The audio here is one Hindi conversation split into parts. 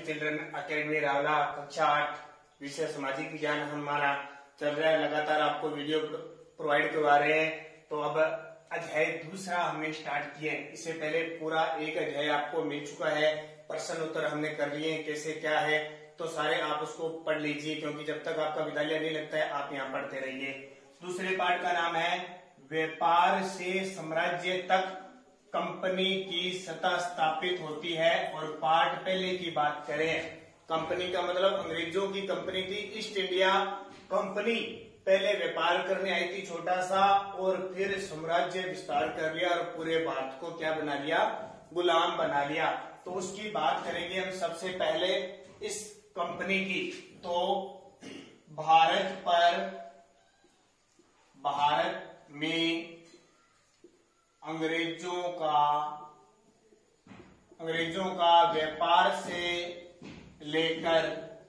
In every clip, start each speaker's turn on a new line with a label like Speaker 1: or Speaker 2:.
Speaker 1: चिल्ड्रन अकेडमी रावला कक्षा 8 विषय सामाजिक विज्ञान हमारा चल रहा है। लगातार आपको वीडियो प्रोवाइड करवा रहे हैं। तो अब अध्याय दूसरा हमने स्टार्ट किया है। इससे पहले पूरा एक अध्याय आपको मिल चुका है, प्रश्न उत्तर हमने कर लिए हैं, कैसे क्या है तो सारे आप उसको पढ़ लीजिए, क्योंकि जब तक आपका विद्यालय नहीं लगता है आप यहाँ पढ़ते रहिए। दूसरे पार्ट का नाम है व्यापार से साम्राज्य तक कंपनी की सत्ता स्थापित होती है। और पार्ट पहले की बात करें, कंपनी का मतलब अंग्रेजों की कंपनी थी ईस्ट इंडिया कंपनी। पहले व्यापार करने आई थी छोटा सा, और फिर साम्राज्य विस्तार कर लिया और पूरे भारत को क्या बना लिया, गुलाम बना लिया। तो उसकी बात करेंगे हम सबसे पहले इस कंपनी की। तो भारत में अंग्रेजों का व्यापार से लेकर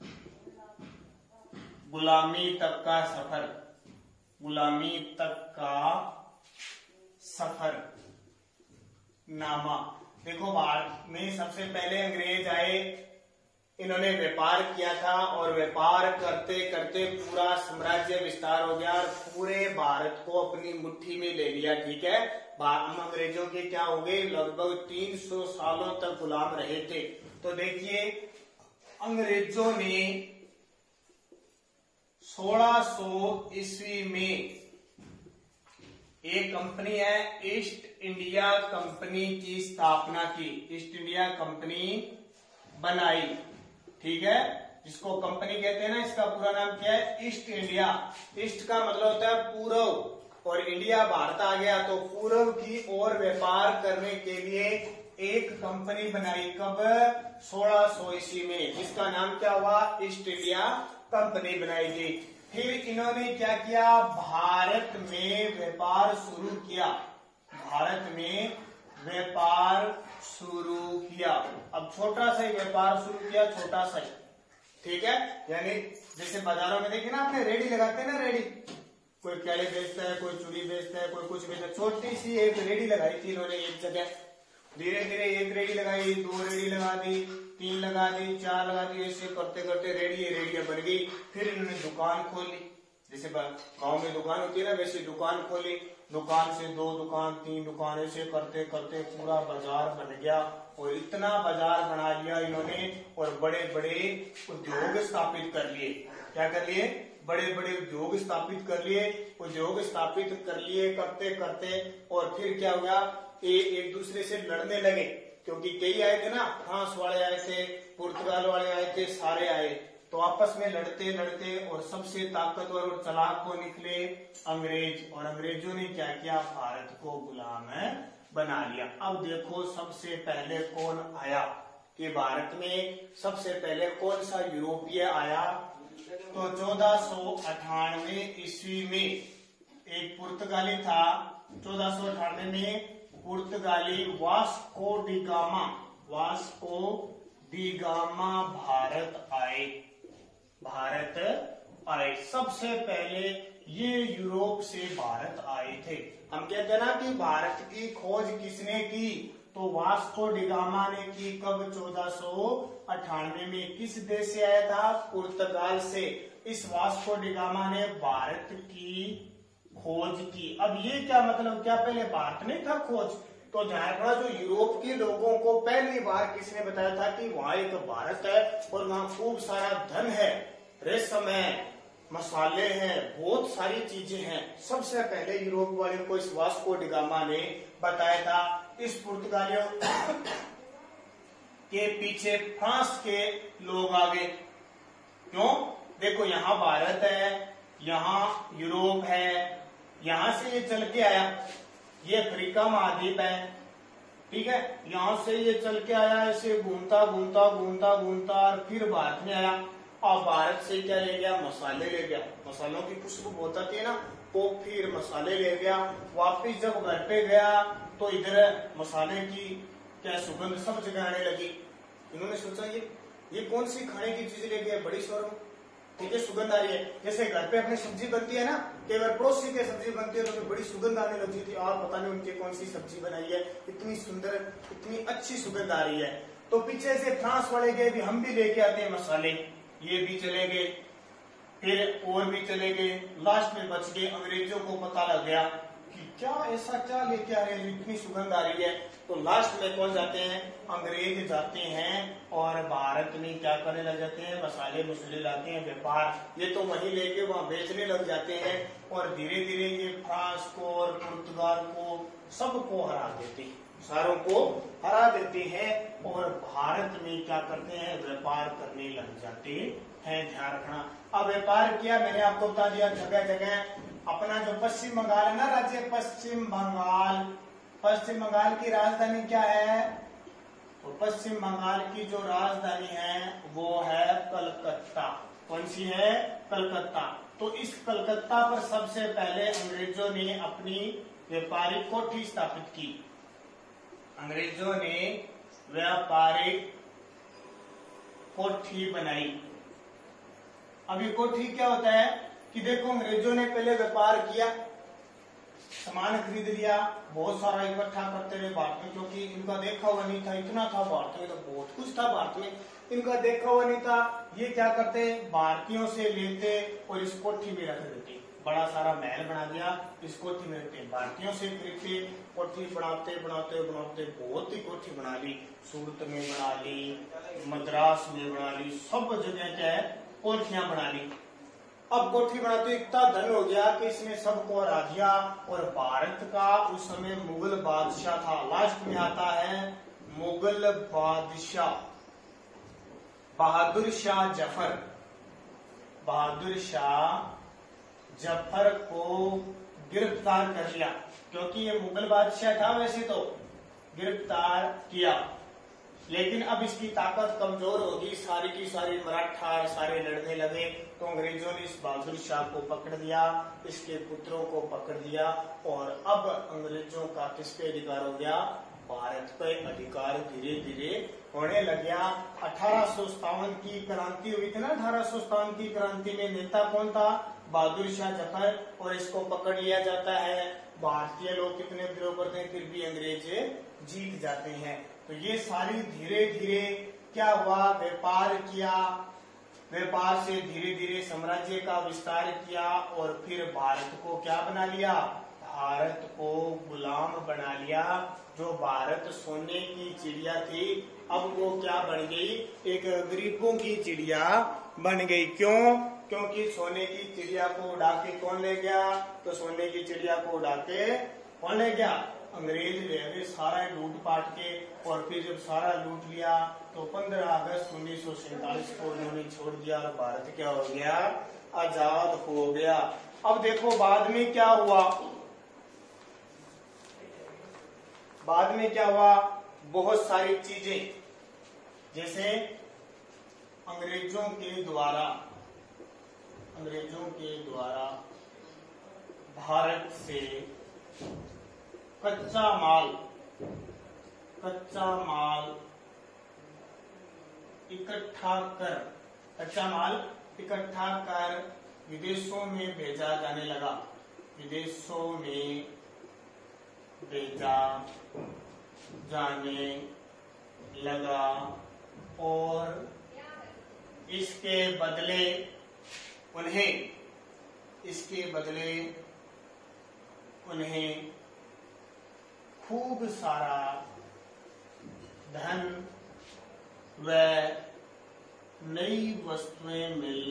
Speaker 1: गुलामी तक का सफर नामा। देखो, भारत में सबसे पहले अंग्रेज आए, इन्होंने व्यापार किया था और व्यापार करते करते पूरा साम्राज्य विस्तार हो गया और पूरे भारत को अपनी मुट्ठी में ले लिया। ठीक है, हम अंग्रेजों के क्या हो गए, लगभग 300 सालों तक गुलाम रहे थे। तो देखिए, अंग्रेजों ने 1600 ईस्वी में एक कंपनी है ईस्ट इंडिया कंपनी की स्थापना की, ईस्ट इंडिया कंपनी बनाई। ठीक है, जिसको कंपनी कहते हैं ना, इसका पूरा नाम क्या है, ईस्ट इंडिया। ईस्ट का मतलब होता है पूर्व, और इंडिया भारत आ गया तो पूर्व की ओर व्यापार करने के लिए एक कंपनी बनाई। कब? 1600 ईस्वी में, जिसका नाम क्या हुआ, ईस्ट इंडिया कंपनी बनाई गई। फिर इन्होंने क्या किया, भारत में व्यापार शुरू किया। अब छोटा सा ही व्यापार शुरू किया, छोटा सा ही। ठीक है, यानी जैसे बाजारों में देखिए ना, आपने रेडी लगाते हैं ना, रेडी, कोई केले बेचता है, कोई चूड़ी बेचता है, कोई कुछ बेचता है। छोटी सी एक रेडी लगाई थी इन्होंने एक जगह। धीरे धीरे एक रेडी लगाई, 2 रेडी लगा दी, 3 लगा दी, 4 लगा दी, ऐसे करते करते रेडियां बन गई। फिर इन्होंने दुकान खोली, जैसे गांव में दुकान होती है ना, वैसे दुकान खोली। दुकान से 2 दुकान, 3 दुकान, ऐसे करते करते पूरा बाजार बन गया। और इतना बाजार बना लिया इन्होंने, और बड़े बड़े उद्योग स्थापित कर लिए। क्या कर लिए? बड़े बड़े उद्योग स्थापित कर लिए। करते करते और फिर क्या हुआ, एक दूसरे से लड़ने लगे, क्योंकि कई आए थे ना, फ्रांस वाले आए थे, पुर्तगाल वाले आए थे, सारे आए। तो आपस में लड़ते लड़ते और सबसे ताकतवर और चालाक को निकले अंग्रेज, और अंग्रेजों ने क्या किया, भारत को गुलाम बना लिया। अब देखो, सबसे पहले कौन आया कि भारत में सबसे पहले कौन सा यूरोपीय आया? तो 1498 ईस्वी में एक पुर्तगाली था। 1498 में पुर्तगाली वास्को डी गामा भारत आए। सबसे पहले ये यूरोप से भारत आए थे। हम कहते हैं ना कि भारत की खोज किसने की, तो वास्को डी गामा ने की। कब? 1498 में। किस देश से आया था? पुर्तगाल से। इस वास्को डी गामा ने भारत की खोज की। अब ये क्या मतलब, क्या पहले भारत नहीं था खोज? तो ध्यान रखना, जो यूरोप के लोगों को पहली बार किसने बताया था कि वहां एक भारत है और वहां खूब सारा धन है, रेशम है, मसाले हैं, बहुत सारी चीजें हैं। सबसे पहले यूरोप वाले को इस वास्को डी गामा ने बताया था। इस पुर्तगालियों के पीछे फ्रांस के लोग आ गए। क्यों? देखो, यहाँ भारत है, यहाँ यूरोप है, यहां से ये चल के आया, ये अफ्रीका महाद्वीप है। ठीक है, यहां से ये चल के आया, ऐसे घूमता और फिर भारत में आया। और भारत से क्या ले गया, मसाले ले गया। मसालों की खुशबू बहुत आती है ना, तो फिर मसाले ले गया। वापिस जब घर पे गया तो इधर मसाले की क्या सुगंध सब जगह आने लगी। इन्होंने सोचा ये कौन सी खाने की चीज ले गया, बड़ी शोर, ठीक है, सुगंध आ रही है। जैसे घर पे अपनी सब्जी बनती है ना, कई बार पड़ोसी की सब्जी बनती है तो बड़ी सुगंध आने लगती थी, और पता नहीं उनकी कौन सी सब्जी बनाई है, इतनी सुंदर, इतनी अच्छी सुगंध आ रही है। तो पीछे से फ्रांस वाले गए भी हम भी लेके आते हैं मसाले, ये भी चले गए, फिर और भी चले गए, लास्ट में बच गए। अंग्रेजों को पता लग गया कि क्या ऐसा क्या लेके आ रहे हैं, इतनी सुगंध आ रही है। तो लास्ट में कौन जाते हैं, अंग्रेज जाते हैं और भारत में क्या करने लग जाते हैं, मसाले मसूले लाते हैं, व्यापार ये तो वहीं लेके वहां बेचने लग जाते हैं। और धीरे धीरे ये फ्रांस को और पुर्तगाल को सबको हरा देते हैं, सारों को हरा देते हैं और भारत में क्या करते हैं, व्यापार करने लग जाते हैं। ध्यान रखना, अब व्यापार किया, मैंने आपको बता दिया जगह जगह। अपना जो पश्चिम बंगाल है ना राज्य, पश्चिम बंगाल, पश्चिम बंगाल की राजधानी क्या है, तो पश्चिम बंगाल की जो राजधानी है वो है कलकत्ता। कौन सी है, कलकत्ता। तो इस कलकत्ता पर सबसे पहले अंग्रेजों ने अपनी व्यापारिक कोठी स्थापित की। अंग्रेजों ने व्यापारिक कोठी बनाई। अब ये कोठी क्या होता है कि देखो, अंग्रेजों ने पहले व्यापार किया, सामान खरीद लिया, बहुत सारा इकट्ठा करते रहे भारत में, क्योंकि इनका देखा हुआ नहीं था, इतना था भारत में, तो बहुत कुछ था भारत में, इनका देखा हुआ नहीं था। ये क्या करते, भारतीयों से लेते और इस कोठी में रख देते, बड़ा सारा महल बना दिया, इस कोठी में रहते, भारतीयों से खरीदते, कोठी बनाते बनाते बनाते बहुत ही कोठी बना ली, सूरत में बना ली, मद्रास में बना ली, सब जगह क्या है कोठियां बना ली। अब कोठी बनाते इतना धन हो गया कि इसने सबको हरा दिया। और भारत का उस समय मुगल बादशाह था, लास्ट में आता है मुगल बादशाह बहादुर शाह जफर। बहादुर शाह जफर को गिरफ्तार कर लिया, क्योंकि ये मुगल बादशाह था वैसे तो, गिरफ्तार किया। लेकिन अब इसकी ताकत कमजोर होगी, सारी की सारी मराठा सारे लड़ने लगे, तो अंग्रेजों ने इस बहादुर शाह को पकड़ लिया, इसके पुत्रों को पकड़ लिया। और अब अंग्रेजों का किस पे अधिकार हो गया, भारत पे अधिकार धीरे धीरे होने लग गया। 1857 की क्रांति हुई थी ना, 1857 की क्रांति में नेता कौन था, बहादुर शाह जफर, और इसको पकड़ लिया जाता है। भारतीय लोग कितने विरोध करते हैं, फिर भी अंग्रेज जीत जाते हैं। तो ये सारी धीरे धीरे क्या हुआ, व्यापार किया, व्यापार से धीरे धीरे साम्राज्य का विस्तार किया और फिर भारत को क्या बना लिया, भारत को गुलाम बना लिया। जो भारत सोने की चिड़िया थी, अब वो क्या बन गई, एक गरीबों की चिड़िया बन गई। क्यों, क्योंकि सोने की चिड़िया को उड़ा के कौन ले गया, तो सोने की चिड़िया को उड़ा के कौन ले गया, अंग्रेज ले गए, सारा लूट पाट के। और फिर जब सारा लूट लिया तो 15 अगस्त 1947 को उन्होंने छोड़ दिया और भारत क्या हो गया, आजाद हो गया। अब देखो बाद में क्या हुआ, बाद में क्या हुआ, बहुत सारी चीजें, जैसे अंग्रेजों के द्वारा भारत से कच्चा माल इकट्ठा कर विदेशों में भेजा जाने लगा, विदेशों में भेजा जाने लगा। और इसके बदले उन्हें खूब सारा धन व नई वस्तुएं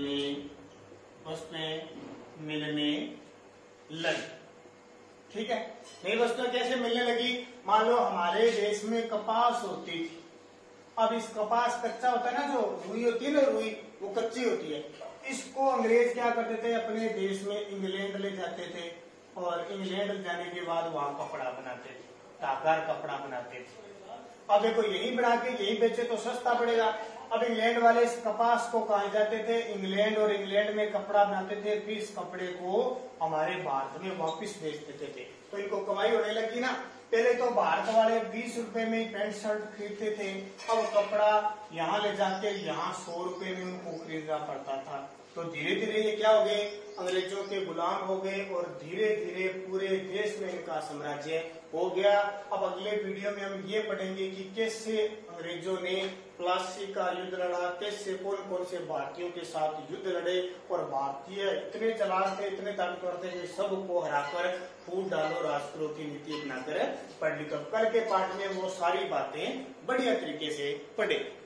Speaker 1: मिलने लगी। ठीक है, नई वस्तुएं कैसे मिलने लगी, मान लो हमारे देश में कपास होती थी, अब इस कपास कच्चा होता है ना, जो रुई होती है ना, रुई वो कच्ची होती है, इसको अंग्रेज क्या करते थे, अपने देश में इंग्लैंड ले जाते थे और इंग्लैंड जाने के बाद वहां कपड़ा बनाते थे, ताकार कपड़ा बनाते थे। अब देखो यही बना के यही बेचे तो सस्ता पड़ेगा। अब इंग्लैंड वाले इस कपास को कहा जाते थे इंग्लैंड, और इंग्लैंड में कपड़ा बनाते थे, फिर इस कपड़े को हमारे भारत में वापस बेच देते थे, तो इनको कमाई होने लगी ना। पहले तो भारत वाले 20 रुपए में पैंट शर्ट खरीदते थे, अब कपड़ा यहाँ ले जाके यहाँ 100 रुपए में उनको खरीदना पड़ता था। तो धीरे धीरे ये क्या हो गए, अंग्रेजों के गुलाम हो गए और धीरे धीरे पूरे देश में इनका साम्राज्य हो गया। अब अगले वीडियो में हम ये पढ़ेंगे कि कैसे अंग्रेजों ने प्लासी का युद्ध लड़ा, कैसे कौन कौन से भारतीयों के साथ युद्ध लड़े और भारतीय इतने चालाक थे, इतने ताकतवर थे कि सबको हराकर फूट डालो राष्ट्रों की नीति अपनाकर पढ़ लिखो। कल के पाठ में वो सारी बातें बढ़िया तरीके से पढ़े।